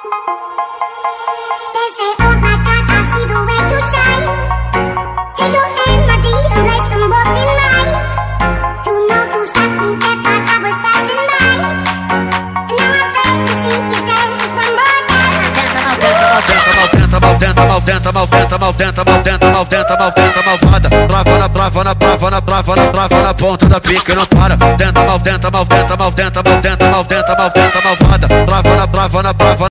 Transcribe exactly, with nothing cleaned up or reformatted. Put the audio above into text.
Tenta, mal, tenta, mal, tenta, mal, tenta, mal, tenta, mal, tenta, mal, tenta, malvada. Brava na, brava na, brava na, brava na, brava na ponta da pica e não para. Tenta, mal, tenta, mal, tenta, mal, tenta, mal, tenta, mal, tenta, mal, tenta, malvada. Brava na, brava na, brava